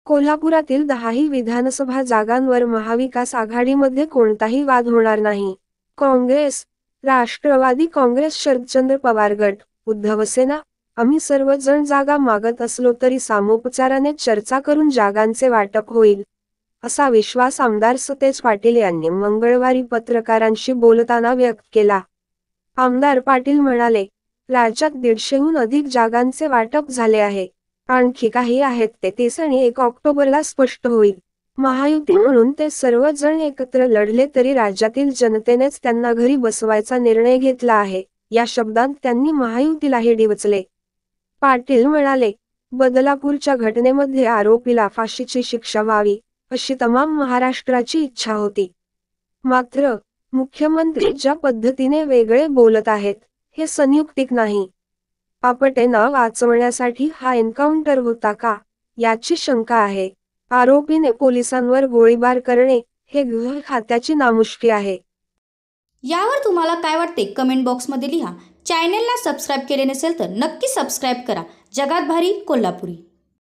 कोल्हापुरातील 10ही विधानसभा जागांवर महाविकास आघाडीमध्ये कोणताही वाद होणार नाही. काँग्रेस, राष्ट्रवादी काँग्रेस, शरदचंद्र पवार गट, उद्धव सेना, आम्ही सर्वजण जागा मागत असलो तरी सामोपचाराने चर्चा करून जागांचे वाटप होईल, असा विश्वास आमदार सतेज पाटील यांनी मंगळवारी पत्रकारांशी बोलताना व्यक्त केला. आमदार पाटील म्हणाले, राज्यात 150हून अधिक जागांचे वाटप झाले आहे. आणखी काही आहेत ते 30 आणि 1 ऑक्टोबरला स्पष्ट होईल. महायुती म्हणून ते सर्वजण एकत्र लढले तरी राज्यातील जनतेनेच त्यांना घरी बसवायचा निर्णय घेतला आहे, या शब्दांत त्यांनी महायुतीलाही डिवचले. पाटील म्हणाले, बदलापूरच्या घटनेमध्ये आरोपीला फाशीची शिक्षा व्हावी, अशी तमाम महाराष्ट्राची इच्छा होती. मात्र मुख्यमंत्री ज्या पद्धतीने वेगळे बोलत आहेत, हे संयुक्तिक नाही. आपटेंना वाचवण्यासाठी हा एन्काउंटर होता का, याची शंका आहे. आरोपीने पोलिसांवर गोळीबार करणे हे गृह खात्याची नामुष्की आहे. यावर तुम्हाला काय वाटते कमेंट बॉक्समध्ये लिहा. चॅनेलला सबस्क्राईब केले नसेल तर नक्की सबस्क्राईब करा. जगात भारी कोल्हापुरी.